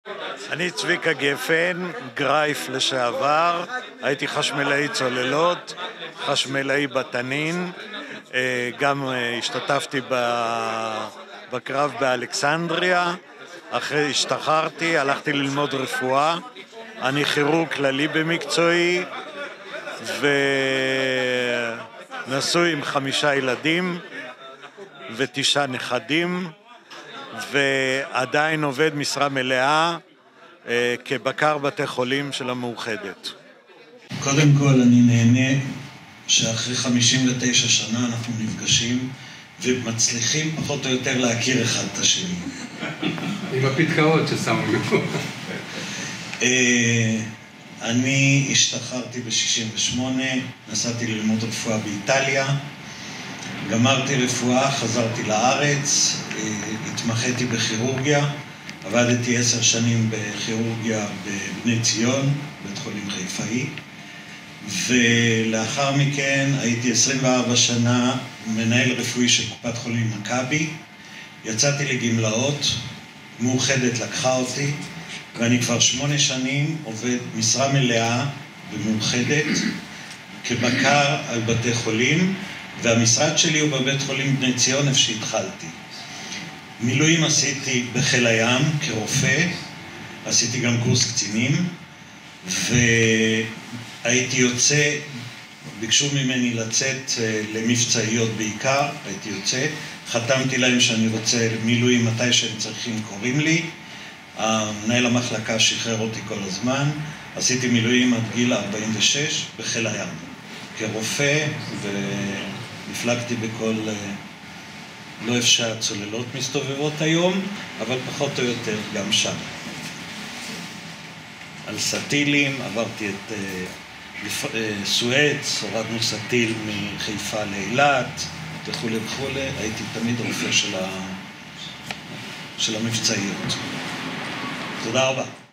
אני צביקה גפן, גרייף לשעבר, הייתי חשמלאי צוללות, חשמלאי בתנין, גם השתתפתי בקרב באלכסנדריה, אחרי השתחררתי, הלכתי ללמוד רפואה, אני כירורג כללי במקצועי, ונשוי עם 5 ילדים ו9 נכדים, ועדיין עובד משרה מלאה כבקר בתי חולים של המאוחדת. קודם כל אני נהנה שאחרי 59 שנה אנחנו נפגשים ומצליחים פחות או יותר להכיר אחד את השני. עם הפתקאות ששמו לו. אני השתחררתי ב-68, נסעתי ללמוד רפואה באיטליה, גמרתי רפואה, חזרתי לארץ, התמחיתי בכירורגיה, עבדתי 10 שנים בכירורגיה בבני ציון, בית חולים חיפאי, ולאחר מכן הייתי 24 שנה מנהל רפואי של קופת חולים מכבי, יצאתי לגמלאות, מאוחדת לקחה אותי, ואני כבר 8 שנים עובד משרה מלאה במאוחדת כבקר על בתי חולים, והמשרד שלי הוא בבית חולים בני ציון איפה שהתחלתי. מילואים עשיתי בחיל הים כרופא, עשיתי גם קורס קצינים, והייתי יוצא, ביקשו ממני לצאת למבצעיות בעיקר, הייתי יוצא, חתמתי להם שאני רוצה מילואים מתי שהם צריכים קוראים לי, מנהל המחלקה שחרר אותי כל הזמן, עשיתי מילואים עד גיל 46 בחיל הים, כרופא, ונפלגתי בכל, לא איפה שהצוללות מסתובבות היום, אבל פחות או יותר גם שם. על סטילים, עברתי את סואץ, הורדנו סטיל מחיפה לאילת, וכו' וכו', הייתי תמיד רופא של המבצעיות. תודה רבה.